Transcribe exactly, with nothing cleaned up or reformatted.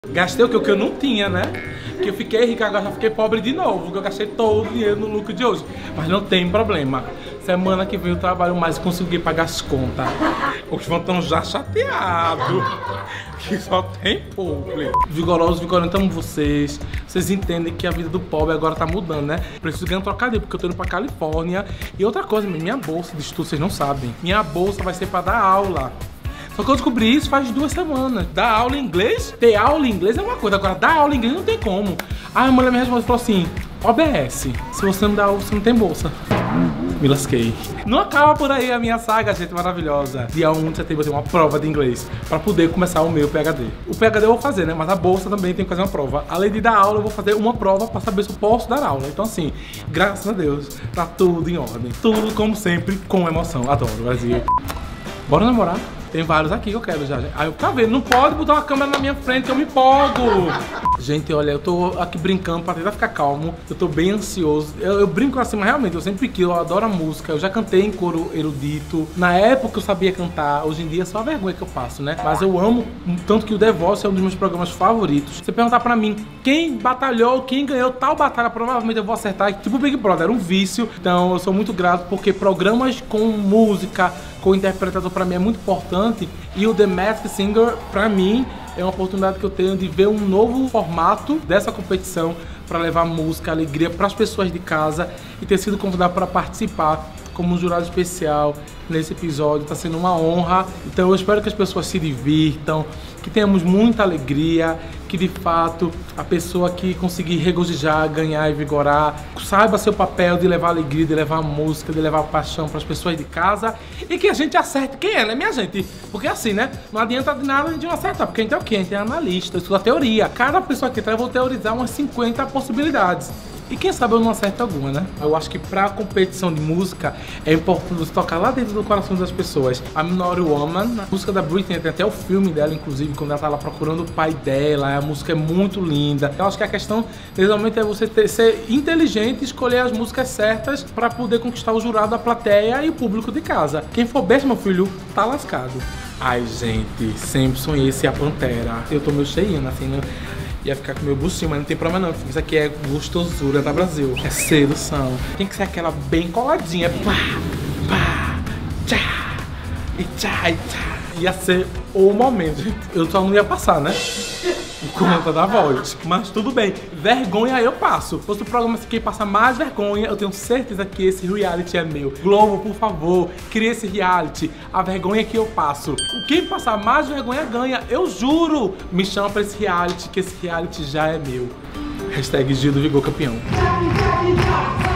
Gastei o que, o que eu não tinha, né? Que eu fiquei rico, agora já fiquei pobre de novo. Que eu gastei todo o dinheiro no lucro de hoje. Mas não tem problema. Semana que vem eu trabalho mais e consegui pagar as contas. Os vão tão já chateados. Que só tem público. Vigorosos, vigorosos, amo vocês. Vocês entendem que a vida do pobre agora tá mudando, né? Preciso ganhar um trocadilho, porque eu tô indo pra Califórnia. E outra coisa, minha bolsa de estudo, vocês não sabem. Minha bolsa vai ser pra dar aula. Só que eu descobri isso faz duas semanas. Dar aula em inglês? Ter aula em inglês é uma coisa, agora dar aula em inglês não tem como. Aí a mulher me respondeu e falou assim: O B S, se você não dá aula, você não tem bolsa. Me lasquei. Não acaba por aí a minha saga, gente maravilhosa. Dia um de setembro eu tenho uma prova de inglês pra poder começar o meu P H D. O P H D eu vou fazer, né? Mas a bolsa também tem que fazer uma prova. Além de dar aula, eu vou fazer uma prova pra saber se eu posso dar aula. Então assim, graças a Deus, tá tudo em ordem. Tudo como sempre, com emoção. Adoro o Brasil. Bora namorar? Tem vários aqui que eu quero já. Aí eu tá vendo, não pode botar uma câmera na minha frente que eu me empolgo. Gente, olha, eu tô aqui brincando pra tentar ficar calmo. Eu tô bem ansioso. Eu, eu brinco assim, mas realmente, eu sempre quis, eu adoro a música. Eu já cantei em coro erudito. Na época eu sabia cantar. Hoje em dia é só a vergonha que eu passo, né? Mas eu amo, tanto que o The Voice é um dos meus programas favoritos. Você perguntar pra mim quem batalhou, quem ganhou tal batalha, provavelmente eu vou acertar. Tipo o Big Brother, era um vício. Então eu sou muito grato porque programas com música, com interpretador pra mim é muito importante. E o The Masked Singer, pra mim, é uma oportunidade que eu tenho de ver um novo formato dessa competição para levar música, alegria para as pessoas de casa e ter sido convidado para participar como um jurado especial nesse episódio. Está sendo uma honra. Então eu espero que as pessoas se divirtam, que tenhamos muita alegria, que de fato a pessoa que conseguir regozijar, ganhar e vigorar saiba seu papel de levar alegria, de levar música, de levar paixão para as pessoas de casa e que a gente acerte quem é, né, minha gente? Porque assim, né, não adianta de nada a gente não acertar, porque a gente é o quê? A gente é analista, estuda teoria. Cada pessoa que entra eu vou teorizar umas cinquenta possibilidades. E quem sabe eu não acerto alguma, né? Eu acho que pra competição de música é importante você tocar lá dentro do coração das pessoas. I'm Not a Woman, a música da Britney, tem até o filme dela, inclusive, quando ela tá lá procurando o pai dela. A música é muito linda. Eu acho que a questão, realmente, é você ter, ser inteligente e escolher as músicas certas pra poder conquistar o jurado, a plateia e o público de casa. Quem for besta, meu filho, tá lascado. Ai, gente, sempre sonhei ser a Pantera. Eu tô meio cheinha, assim, né? Ia ficar com meu buchinho, mas não tem problema não. Isso aqui é gostosura da Brasil. É sedução. Tem que ser aquela bem coladinha. Pá, pá, tchá, e tchá, e tchá. Ia ser o momento, gente. Eu só não ia passar, né? Por conta da voz. Mas tudo bem. Vergonha eu passo. Se fosse o programa que passa mais vergonha, eu tenho certeza que esse reality é meu. Globo, por favor, crie esse reality. A vergonha que eu passo. Quem passar mais vergonha ganha. Eu juro. Me chama pra esse reality, que esse reality já é meu. Hashtag Gil do Vigor Campeão.